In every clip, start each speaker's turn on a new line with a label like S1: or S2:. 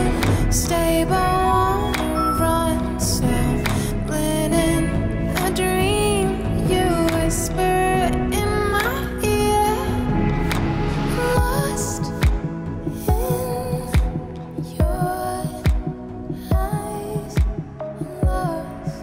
S1: should stay, but wanna run. Stumbling in a dream, you whisper in my ear. Lost in your eyes, lost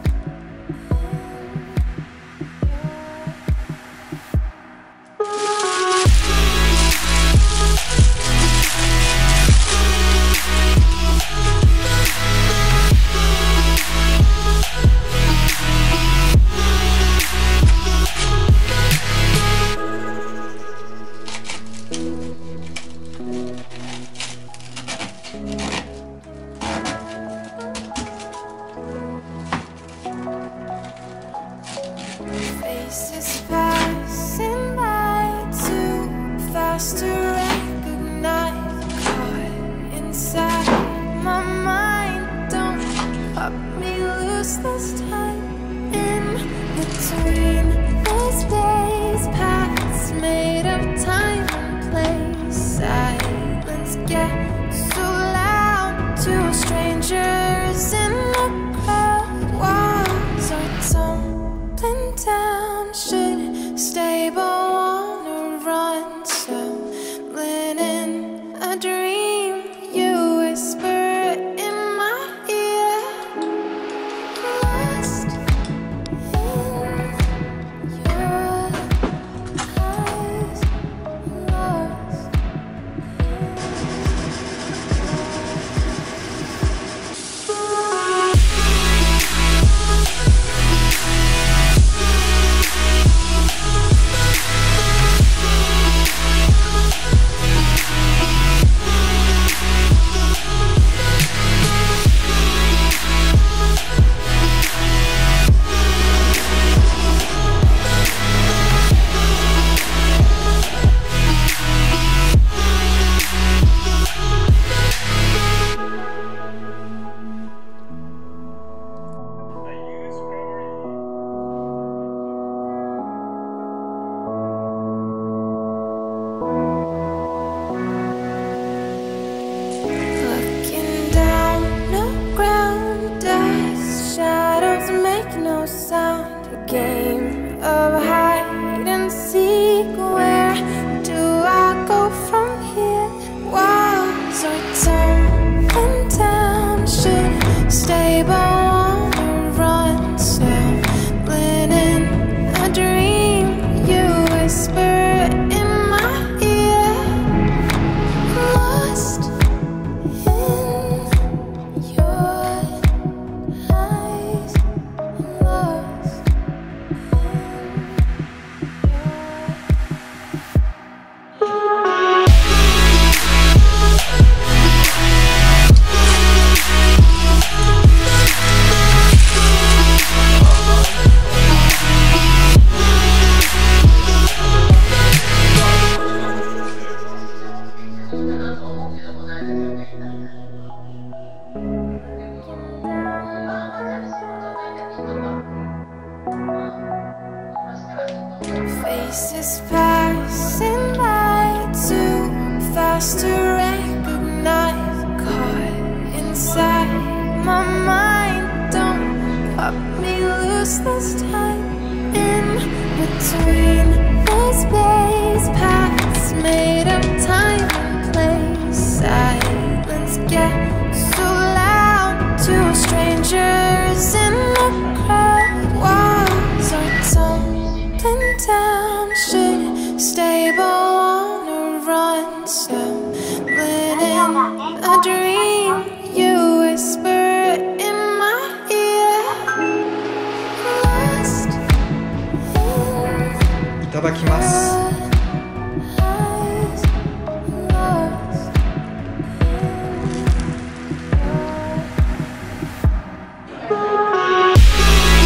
S1: faces passing by too fast to recognize. Caught inside my mind, don't pop me loose this time. In between those space paths made of time and place, silence gets so loud to strangers in the crowd. Walls are tumbling down, should stay but wanna run. Stumbling in a dream, you whisper in my ear. Lost in your eyes, lost no sound, a game of hide and seek. Where do I go from here? Walls are tumbling down, should stay but wanna run. Stumbling in a dream, you whisper in my ear. Lost in your eyes, lost faces passing by too fast to recognize. Caught inside my mind, don't pop me loose this time. In between those space paths made of time and place, silence gets so loud to strangers in the crowd. Walls are tumbling down, should stay but wanna run. Stumbling in a dream, you whisper in my ear. Lost in
S2: いただきます。
S1: your eyes, lost in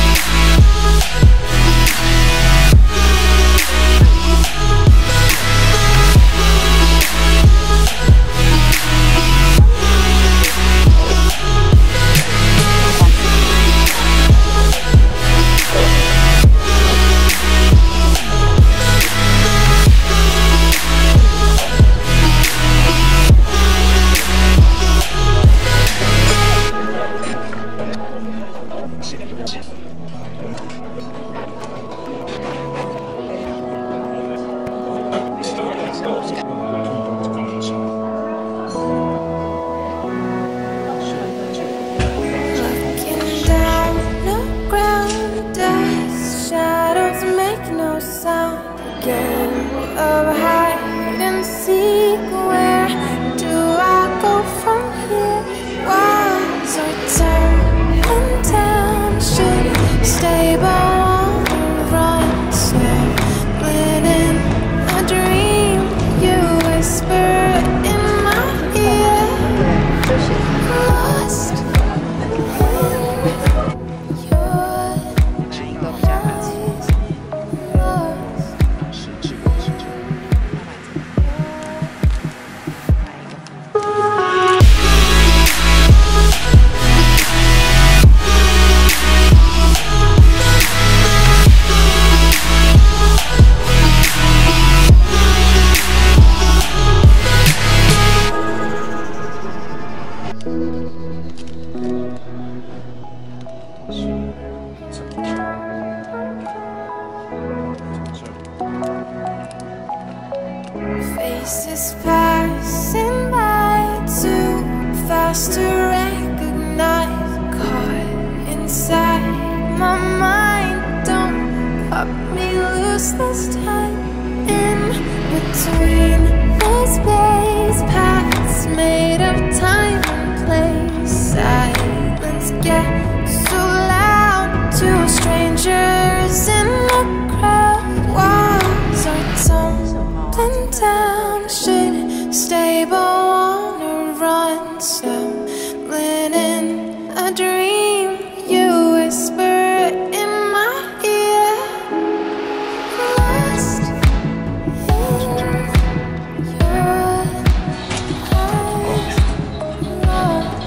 S1: Faces passing by too fast to recognize. Caught inside my mind, don't cut me loose this time. In between the space paths made of time and place, silence gets so loud to strangers in the crowd. Walls are tumbling down, should stay but wanna run. Stumbling in a dream, you whisper in my ear. Lost in your eyes, lost.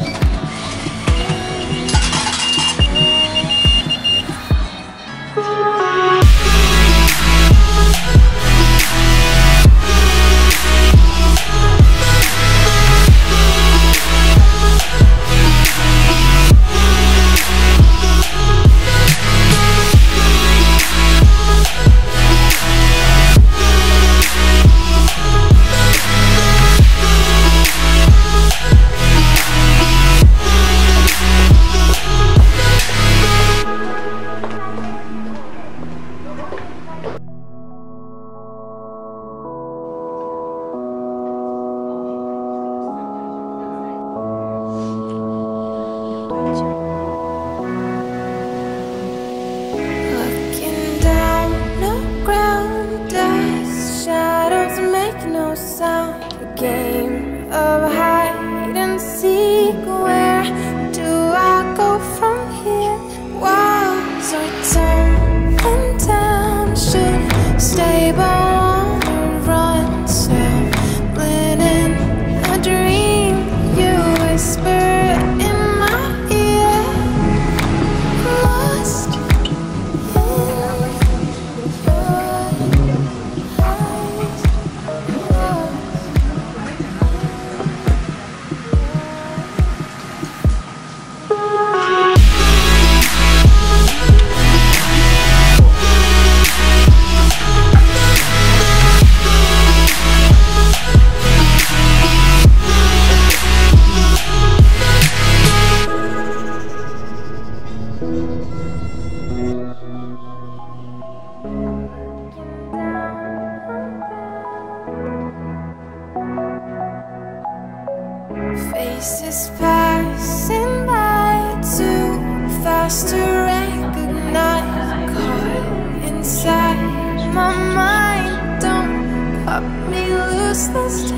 S1: Looking down the ground, as shadows make no sound. A game of hide and seek. Where do I go from here? Walls are tumbling down, should stay but wanna run. Stumbling in a dream, you whisper in my ear. Lost in your eyes, lost. Faces passing by too fast to recognize. Caught inside my mind, don't cut me loose this time.